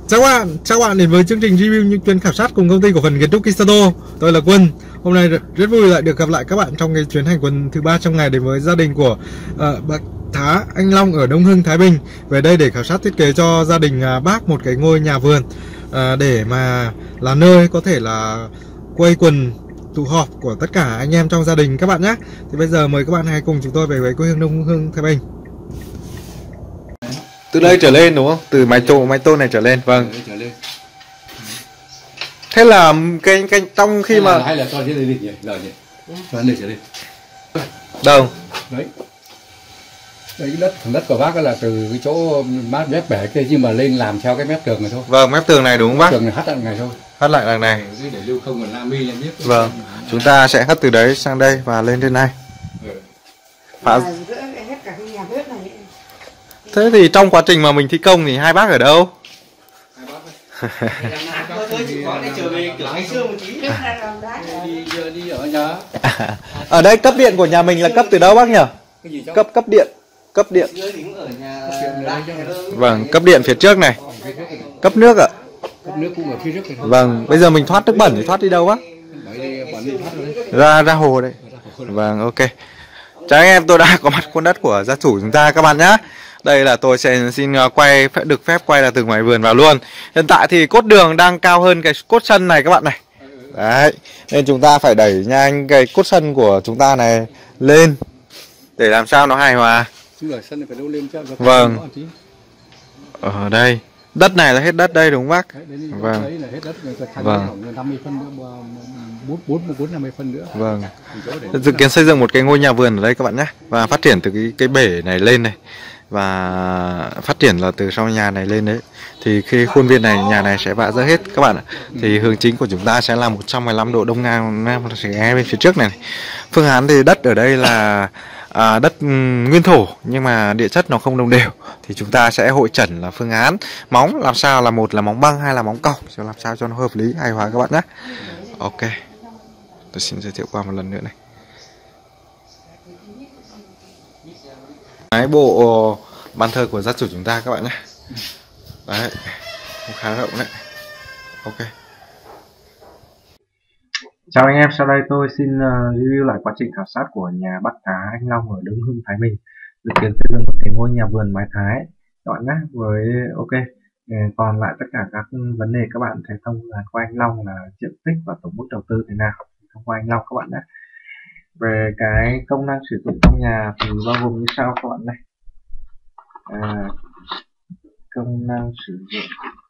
Chào bạn đến với chương trình review những chuyến khảo sát cùng công ty cổ phần kiến trúc Kisato. Tôi là Quân. Hôm nay rất vui lại được gặp lại các bạn trong cái chuyến hành quân thứ 3 trong ngày đến với gia đình của bác Thá Anh Long ở Đông Hưng, Thái Bình. Về đây để khảo sát thiết kế cho gia đình bác một cái ngôi nhà vườn để mà là nơi có thể là quây quần tụ họp của tất cả anh em trong gia đình các bạn nhé. Thì bây giờ mời các bạn hãy cùng chúng tôi về với quê hương Đông Hưng, Thái Bình. Từ đây trở lên đúng không? Từ mái tôn này trở lên, vâng. Thế là cái trong khi mà hay là cho trên đây nhỉ, giờ nhỉ, cho đây trở lên. đâu? Đấy, cái đất của bác là từ cái chỗ mép bể kia nhưng mà lên làm theo cái mép tường này thôi. Vâng, mép tường này đúng không bác? Tường này hất lại này thôi. Hất lại đằng này. Để lưu không còn Nam Mi lên biết. Vâng, chúng ta sẽ hất từ đấy sang đây và lên trên này. Thế thì trong quá trình mà mình thi công thì hai bác ở đâu? Đi ở nhà. Ở đây cấp điện của nhà mình là cấp từ đâu bác nhỉ? Cấp điện. Vâng, cấp điện phía trước này. Cấp nước ạ. Cấp nước cũng ở phía trước này. Vâng, bây giờ mình thoát nước bẩn thì thoát đi đâu bác? Ra hồ đây. Vâng, ok. Chào anh em, tôi đã có mặt khuôn đất của gia chủ chúng ta các bạn nhé. Đây là tôi sẽ xin quay, được phép quay là từ ngoài vườn vào luôn. Hiện tại thì cốt đường đang cao hơn cái cốt sân này các bạn này. Đấy, nên chúng ta phải đẩy nhanh cái cốt sân của chúng ta này lên để làm sao nó hài hòa. Vâng. Ở đây, đất này là hết đất đây đúng không bác? Vâng. Vâng. 50 phân nữa. Vâng. Dự kiến xây dựng một cái ngôi nhà vườn ở đây các bạn nhé. Và phát triển từ cái bể này lên này. Và phát triển là từ sau nhà này lên đấy. Thì khi khuôn viên này, nhà này sẽ vạ ra hết các bạn ạ. Thì hướng chính của chúng ta sẽ là 115 độ đông nam sẽ bên phía trước này. Phương án thì đất ở đây là đất nguyên thổ nhưng mà địa chất nó không đồng đều. Thì chúng ta sẽ hội chẩn là phương án móng làm sao là một là móng băng hay là móng cọc, cho làm sao cho nó hợp lý hài hòa các bạn nhé. Ok, tôi xin giới thiệu qua một lần nữa này. Cái bộ bàn thờ của gia chủ chúng ta các bạn nhé. Đấy, khá rộng đấy. Ok. Chào anh em, sau đây tôi xin review lại quá trình khảo sát của nhà bác Thá Anh Long ở Đông Hưng, Thái Bình. Dự kiến xây dựng một cái ngôi nhà vườn mái Thái các bạn nhé. Với ok. Còn lại tất cả các vấn đề các bạn thấy thông qua anh Long là diện tích và tổng mức đầu tư thế nào thông qua anh Long các bạn nhé. Về cái công năng sử dụng trong nhà thì bao gồm như sau các bạn này. Công năng sử dụng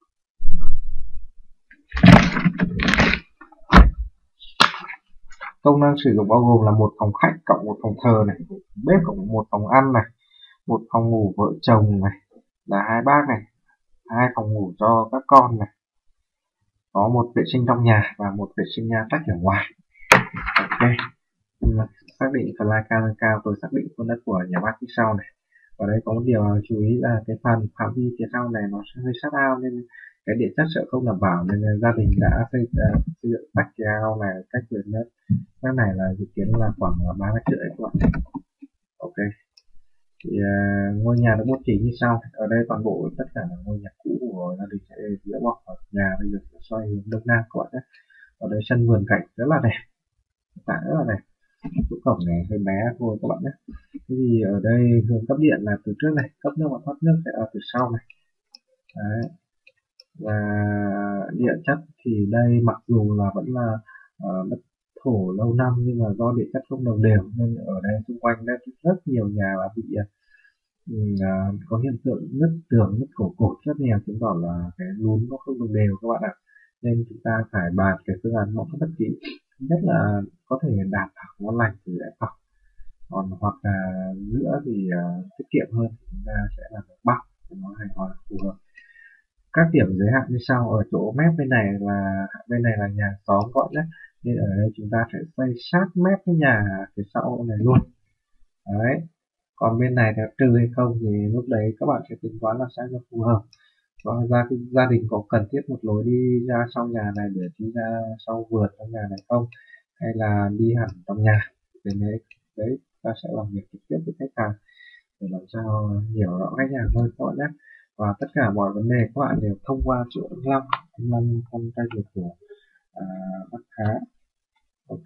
bao gồm là một phòng khách cộng một phòng thờ này, bếp cộng một phòng ăn này, một phòng ngủ vợ chồng này là hai bác này, hai phòng ngủ cho các con này, có một vệ sinh trong nhà và một vệ sinh nha tách ở ngoài. Ok, xác định phần lai cao tôi xác định khuôn đất của nhà bác phía sau này. Ở đây có một điều chú ý là cái phần phạm vi phía sau này nó sẽ hơi sát ao nên cái địa chất sẽ không đảm bảo, nên gia đình đã xây dựng tách ao này cách vườn đất cái này là dự kiến là khoảng 3,5 mét các bạn. Ok, thì ngôi nhà được bố trí như sau. Ở đây toàn bộ tất cả là ngôi nhà cũ của gia đình sẽ dỡ bỏ, nhà bây giờ sẽ xoay hướng đông nam các bạn nhé. Ở đây sân vườn cảnh rất là đẹp, rất là đẹp. Chỗ cổng này hơi bé thôi các bạn nhé. Thế thì ở đây hướng cấp điện là từ trước này, cấp nước và thoát nước sẽ ở từ sau này. Đấy. Và địa chất thì đây mặc dù là vẫn là đất thổ lâu năm nhưng mà do địa chất không đồng đều nên ở đây xung quanh đây rất nhiều nhà đã bị có hiện tượng nứt tường, nứt cổ cột rất nhiều, chứng tỏ là cái lún nó không đồng đều các bạn ạ. Nên chúng ta phải bàn cái phương án mẫu rất kỹ. Thứ nhất là có thể đạp phẳng ngon lành thì lại phẳng, còn hoặc là giữa thì tiết kiệm hơn thì chúng ta sẽ làm bắc cho nó hài hòa phù hợp. Các điểm giới hạn như sau. Ở chỗ mép bên này là nhà xóm gọi nhé, nên ở đây chúng ta sẽ xây sát mép cái nhà phía sau này luôn. Đấy, còn bên này là trừ hay không thì lúc đấy các bạn sẽ tính toán là sao cho phù hợp. Và gia đình có cần thiết một lối đi ra sau nhà này để đi ra sau vườn trong nhà này không, hay là đi hẳn trong nhà. Đến đấy ta sẽ làm việc trực tiếp với khách hàng để làm sao hiểu rõ khách hàng hơn các bạn nhé. và tất cả mọi vấn đề các bạn đều thông qua chỗ anh Long con trai ruột của bác Khá. Ok.